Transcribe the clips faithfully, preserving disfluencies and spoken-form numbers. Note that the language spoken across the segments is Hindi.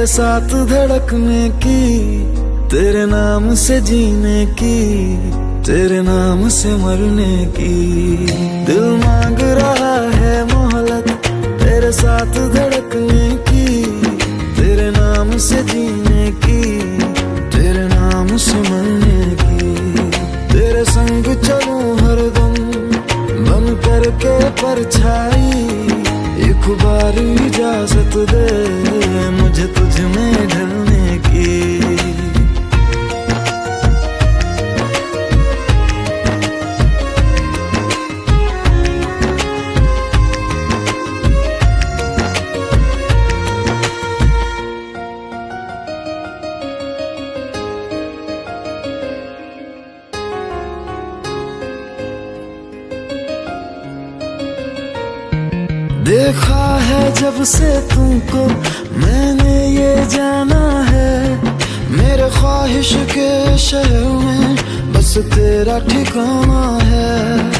तेरे साथ धड़कने की, तेरे नाम से जीने की, तेरे नाम से मरने की। दिल मांग रहा है मोहलत तेरे साथ धड़कने की, तेरे नाम से जीने की, तेरे नाम से मरने की। तेरे संग चलूं हरदम बन करके परछाई, एक बार इजाजत दे मुझे तुझ में ढलने की। देखा है जब से तुमको मैंने ये जाना है, मेरे ख्वाहिश के शहर में बस तेरा ठिकाना है।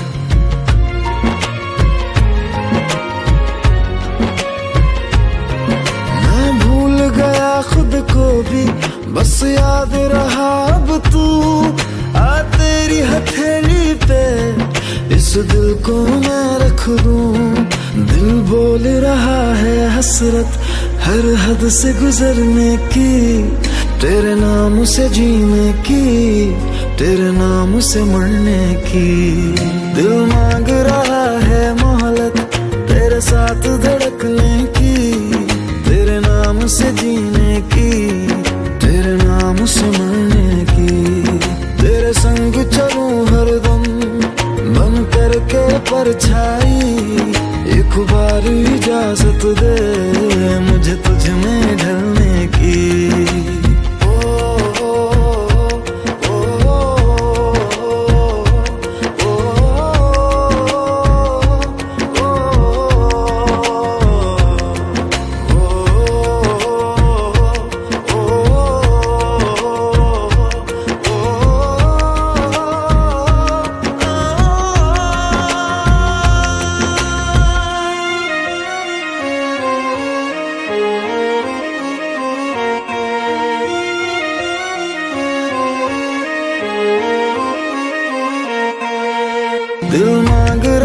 मैं भूल गया खुद को भी, बस याद रहा अब तू। आ तेरी हथेली पे इस दिल को मैं रख दूं, दिल बोल रहा है हसरत हर हद से गुजरने की, तेरे नाम से जीने की, तेरे नाम से मरने की। दिल मांग रहा है मोहलत तेरे साथ धड़कने की, तेरे नाम से जीने की, तेरे नाम से मरने की। तेरे संग चलूं हरदम बन करके परछाई, एक बार इजाजत दे मुझे तुझ में ढलने की। दिल मांग